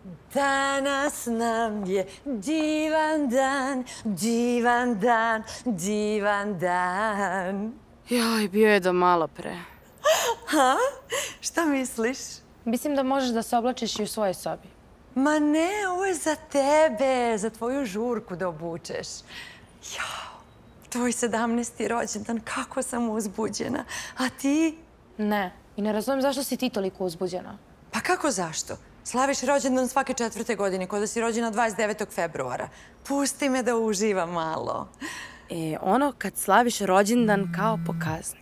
Danas nam je divan dan, divan dan, divan dan. Joj, bio je do malo pre. Ha? Šta misliš? Mislim da možeš da se oblačiš i u svojoj sobi. Ma ne, ovo je za tebe, za tvoju žurku da obučeš. Jao, tvoj 17. rođendan, kako sam uzbuđena. A ti? Ne, i ne razumijem zašto si ti toliko uzbuđena. Pa kako zašto? Slaviš rođendan svake 4. godine, kod da si rođena 29. februara. Pusti me da uživam malo. Ono kad slaviš rođendan kao po kazni.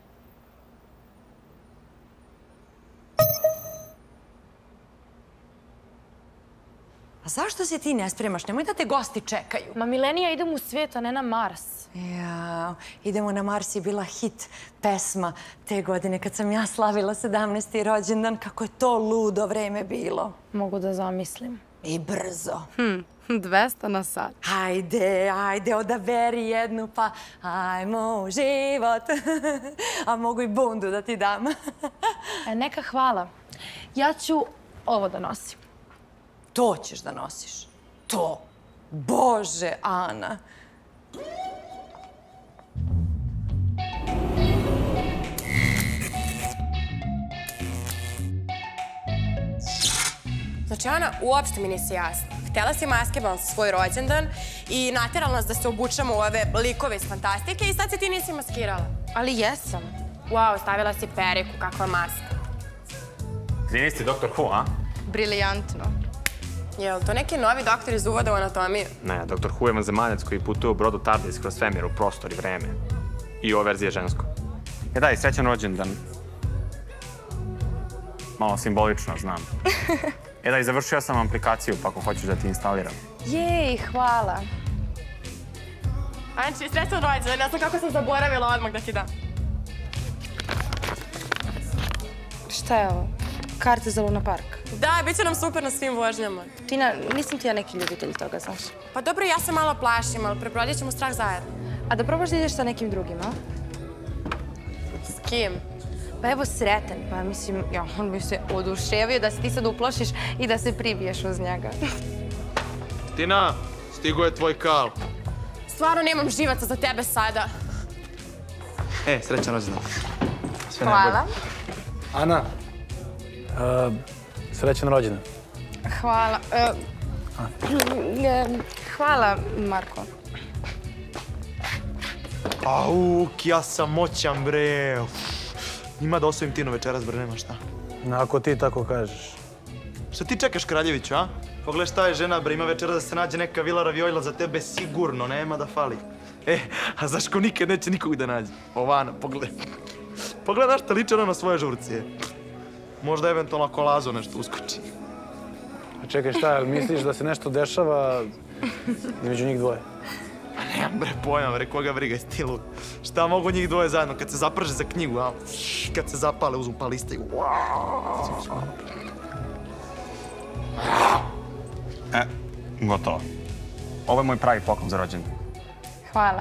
A zašto se ti ne spremaš? Nemoj da te gosti čekaju. Ma Milenija, idem u svijet, a ne na Mars. Ja, idemo na Mars je bila hit pesma te godine kad sam ja slavila 17. rođendan. Kako je to ludo vreme bilo. Mogu da zamislim. I brzo. 200 na sat. Ajde, odaberi jednu pa ajmo u život. A mogu i bundu da ti dam. Neka hvala. Ja ću ovo da nosim. To ćeš da nosiš. To. Bože, Ana. Znači, Ana, uopšte mi nisi jasna. Htela si maskebal za svoj rođendan i naterala nas da se obučemo u ove likove iz fantastike i sad se ti nisi maskirala. Ali jesam. Wow, stavila si periku, kakva maska. Gdje nisi Dr. Who, a? Briljantno. Jel to neki novi doktor iz uvoda u anatomiju? Ne, Dr. Who je vanzemaljac koji putuje u brodu TARDIS kroz svemir u prostor i vreme. I ova verzija je žensko. Daj, srećan rođendan. Malo simbolično, znam. Daj, završio sam aplikaciju, pa ako hoćeš da ti instaliram. Jej, hvala. Anči, srećan rođendan, ne znam kako sam zaboravila odmah da ti dam. Šta je ovo? Karte za Luna Park. Da, bit će nam super na svim vožnjama. Tina, nisam ti ja neki ljubitelj toga, znaš. Pa dobro, ja se malo plašim, ali prebrodit ćemo strah zajedno. A da probaš da ideš sa nekim drugim, a? S kim? Pa evo Sreten, pa mislim, on bi se oduševio da se ti sad uplašiš i da se pribiješ uz njega. Tina, stigo je tvoj kal. Stvarno nemam živaca za tebe sada. Srećan rođendan. Hvala. Ana, srećan rođendan. Hvala. Hvala, Marko. Auk, ja sam moćan, bre. Ima da osvojim Tinu večeras, bre, nema šta. Ako ti tako kažeš. Šta ti čekaš, Kraljeviću, a? Pogledaj šta je žena, bre, ima večeras da se nađe neka vila ravioila za tebe sigurno, nema da fali. A znaš ko nikad neće nikog da nađe? Ovana, pogledaj. Pogledaj šta liče ona na svoje žurcije. Možda eventualno ako Lazo nešto uskoči. A čekaj, šta, jel misliš da se nešto dešava između njih dvoje? Nemam bre pojma, bre, koga briga stilu. Šta mogu njih dvoje zajedno kad se zaprže za knjigu, a? Kad se zapale, uzmu pa listaju. Gotovo. Ovo je moj pravi poklon za rođendan. Hvala.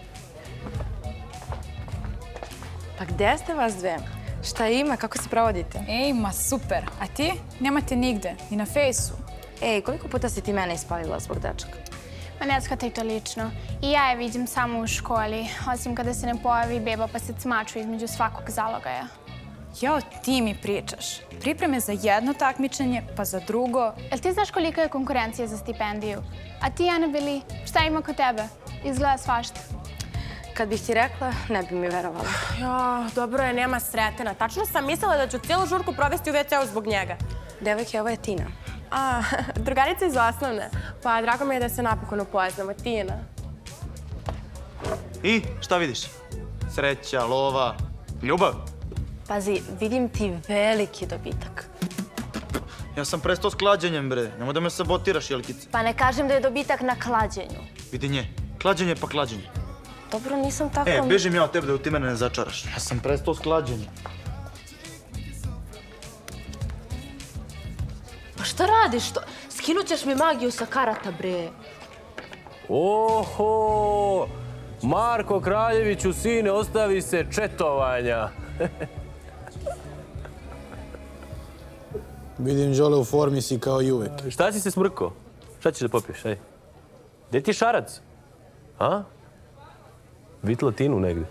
Pa gde ste vas dve? Šta ima? Kako se provodite? Ej, ma super. A ti? Nemate nigde, ni na fejsu. Ej, koliko puta si ti mene ispalila zbog dečaka? Ma ne shvataj to lično. I ja je vidim samo u školi, osim kada se ne pojavi beba pa se cmaču između svakog zalogaja. Jao, ti mi pričaš. Pripreme za jedno takmičenje, pa za drugo. Jel ti znaš kolika je konkurencija za stipendiju? A ti, Anabeli, šta ima kod tebe? Izgleda svašta. Kad bih ti rekla, ne bi mi verovala. Ja, dobro je, nema Sretena. Tačno sam mislila da ću cijelu žurku provesti u WC-u zbog njega. Devojke, ovo je Tina. A, drugarica iz osnovne. Pa drago mi je da se napokon upoznamo. Tina. I, šta vidiš? Sreća, lova, ljubav? Pazi, vidim ti veliki dobitak. Ja sam prestao s klađenjem, bre. Nemoj da me sabotiraš, Jelkice. Pa ne kažem da je dobitak na klađenju. Vidi nje. Klađenje pa klađenje. Dobro, nisam tako... Bežim ja od tebe da ti mene ne začaraš. Ja sam prestao s klađenjem. Pa šta radiš? Skinut ćeš mi magiju sa karata, bre. Oho! Marko Kraljeviću, sine, ostavi se četovanja. Vidim, Đole, u formi si kao i uvek. Šta si se smrkao? Šta ćeš da popiješ, ej? Gde ti je šarac? A? Vidi latinu negde.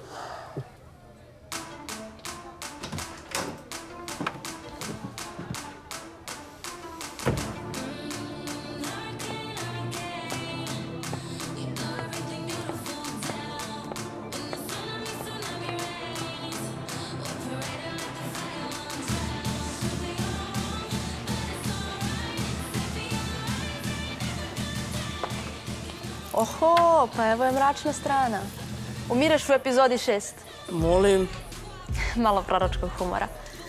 Oho, pa evo je mračna strana. Umireš u epizodi 6. Molim. Malo proročkog humora.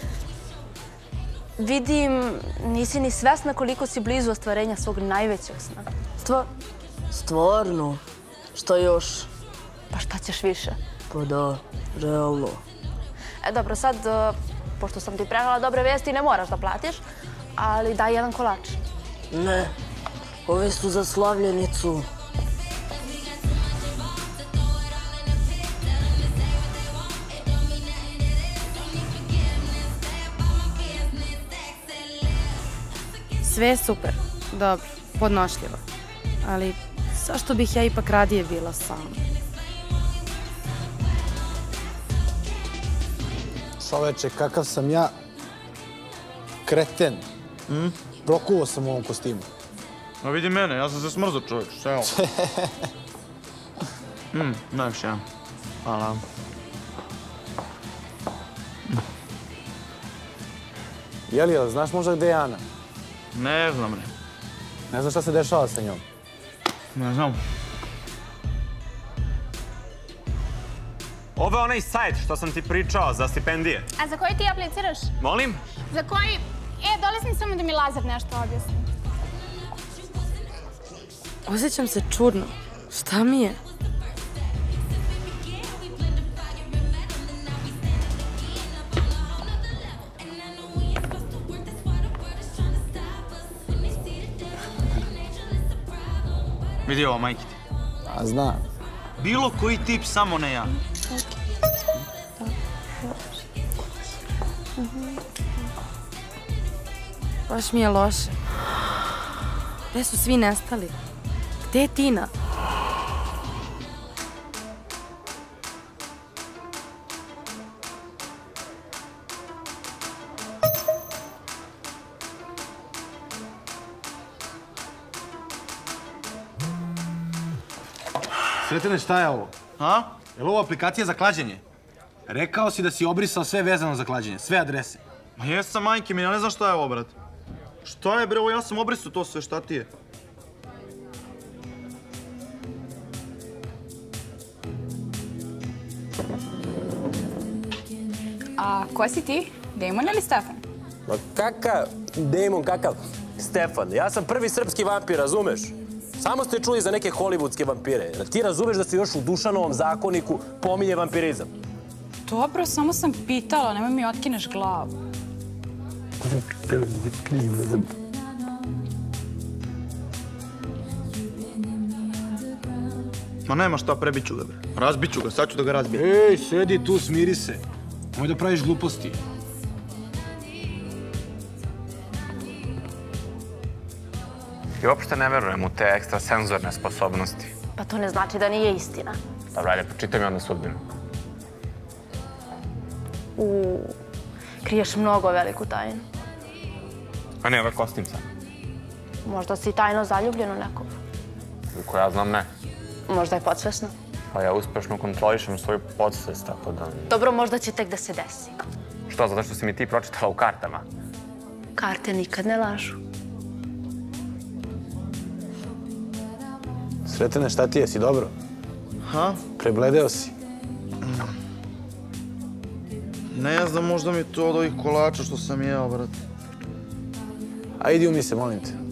Vidim, nisi ni svesna koliko si blizu ostvarenja svog najvećeg sna. Stvarno? Šta još? Pa šta ćeš više? Pa da, realno. Dobro, sad, pošto sam ti prenala dobre vesti, ne moraš da platiš, ali daj jedan kolač. Ne, ove su za slavljenicu. Sve je super, dobro, podnošljivo. Ali zašto bih ja ipak radije bila sama? Čoveče, kakav sam ja kreten. Prokuvao sam u ovom kostimu. A vidi mene, ja sam se smrzao, čovječ, sve ovo. Najviše, ja. Hvala. Jel, znaš možda gde je Ana? Ne znam, ne. Ne znaš šta se dešava sa njom? Ne znam. Ovo je onaj sajt što sam ti pričao za stipendije. A za koji ti apliciraš? Molim? Za koji? Dole sam samo da mi Lazar nešto objasni. Osjećam se čudno. Šta mi je? Vidi ovo, majke ti. A znam. Bilo koji tip, samo ne ja. Baš mi je loše. Gde su svi nestali? Gde je Tina? Sretene, šta je ovo? A? Je li ovo aplikacija za klađenje? Rekao si da si obrisao sve vezano za klađenje, sve adrese. Ma jesam, majke mi, ja ne znam šta je ovo, brat. Šta je, bre, ovo ja sam obrisao to sve, šta ti je? A ko si ti? Damon ili Stefan? Ma kakav Damon, kakav Stefan? Ja sam prvi srpski vampir, razumeš? Samo ste čuli za neke hollywoodske vampire. Ti razumeš da se još u Dušanovom zakoniku pominje vampirizam? Dobro, samo sam pitala, nemoj mi otkineš glavu. Ma nema šta, prebit ću ga, bre. Razbit ću ga, sad ću da ga razbijem. Ej, sedi tu, smiri se. Nemoj da praviš gluposti. I uopšte ne verujem u te ekstrasenzorne sposobnosti. Pa to ne znači da nije istina. Dobro, ajde, pročitaj mi onda sudbinu. Kriješ mnogo veliku tajnu. A ne, ovaj kostim sad. Možda si tajno zaljubljen u nekog. Koliko ja znam, ne. Možda je podsvesno. Pa ja uspešno kontrolišem svoju podsvest, tako da... Dobro, možda će tek da se desi. Što, zato što si mi ti pročitala u kartama? Karte nikad ne lažu. Sretene, šta ti je, si dobro? Ha? Prebledeo si. Ne znam, možda mi to od ovih kolača što sam jeo, brat. A idi umi se, molim te.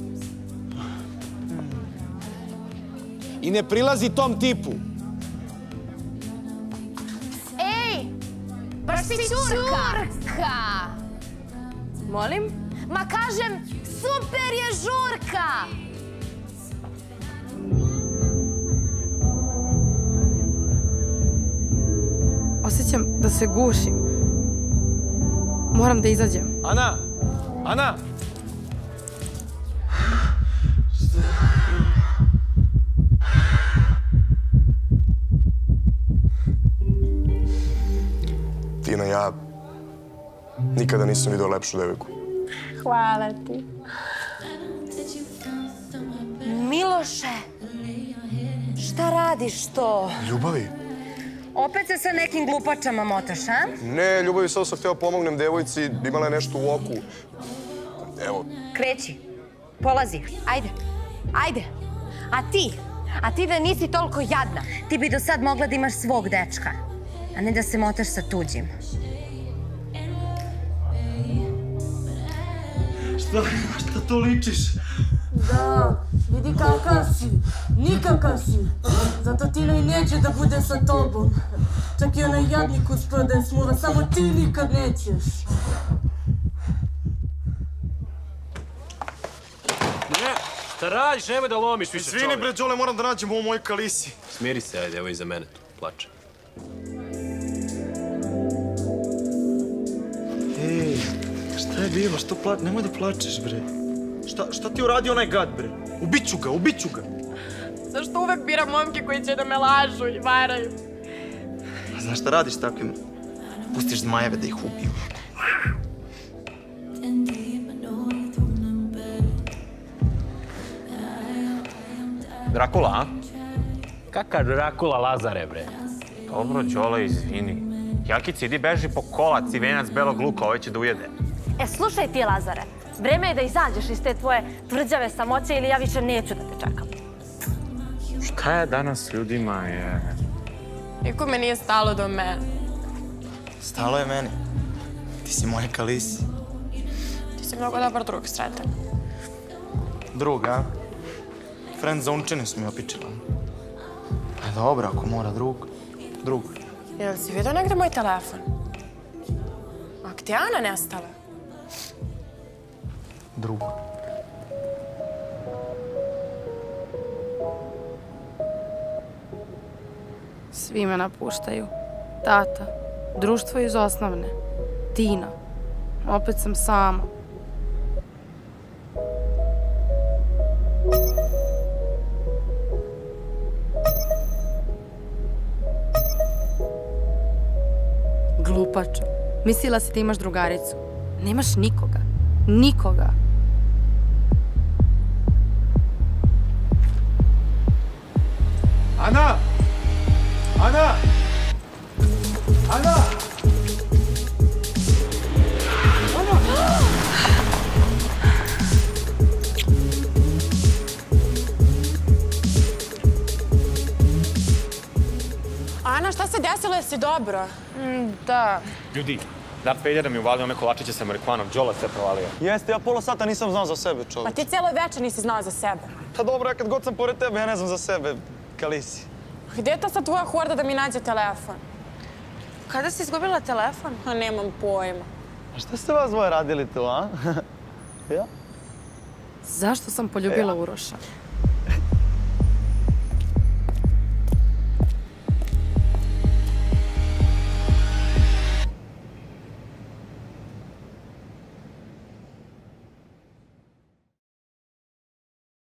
I ne prilazi tom tipu. Ej! Baš si Ćurka! Molim? Ma kažem, super je žurka! Osjećam da se gušim. Moram da izađem. Ana! Ana! Nikada nisam vidio lepšu devojku. Hvala ti. Miloše, šta radiš to? Ljubavi? Opet se sa nekim glupačama motaš, a? Ne, Ljubavi, samo sam hteo pomognem devojci, imala je nešto u oku. Evo. Kreći, polazi, ajde, ajde. A ti da nisi toliko jadna, ti bi do sad mogla da imaš svog dečka, a ne da se motaš sa tuđim. Šta to ličiš? Da, vidi kakav si, nikakav si. Zato Tino i neće da bude sa tobom. Čak i onaj jadnik uspeo da je smuva, samo ti nikad nećeš. Ne, šta radiš, nemoj da lomiš više čovjek. Izvini bre, Đole, moram da nađem ovo mojoj Kalisi. Smiri se, ajde, evo iza mene tu, plače. Ej, šta je bilo, što plačeš? Nemoj da plačeš, bre. Šta ti uradio onaj gad, bre? Ubiću ga. Zašto uvek biram momke koji će da me lažu i varaju? Znaš šta radiš takvim? Pustiš zmajeve da ih ubiju. Drakula, a? Kaka Drakula Lazare, bre? Dobro, Đole, izvini. Jakici, idi beži po kolac i venac belog luka, ovaj će da ujede. Slušaj ti, Lazare, vreme je da izađeš iz te tvoje tvrđave samoće ili ja više neću da te čekam. Šta je danas s ljudima, je? Nikome nije stalo do mene. Stalo je meni. Ti si moja Kalisi. Ti si mnogo dobar drug, Sreten. Drug, a? Friend zončine su mi opičila. Dobro, ako mora drug. Jel si vidio negde moj telefon? A gdje je Ana nestala? Drug. Svi me napuštaju. Tata, društvo iz osnovne, Tina. Opet sam sama. Glupačo. Mislila si da imaš drugaricu. Nemaš nikoga. Nikoga. Ana! Ana! Ana! Ana, šta se desilo? Jesi dobro? Da. Ljudi, da Pedja da mi uvalio ome kolačiće sa marihuanom, Đola sve provalio. Jeste, ja pola sata nisam znao za sebe, čovječ. Pa ti cijelo večer nisi znao za sebe. Pa dobro, ja kad god sam pored tebe, ja ne znam za sebe, Kalisi. Gdje je ta sad tvoja horda da mi nađe telefon? Kada si izgubila telefon? A nemam pojma. A šta ste vas dvoje radili tu, a? Ja? Zašto sam poljubila Uroša?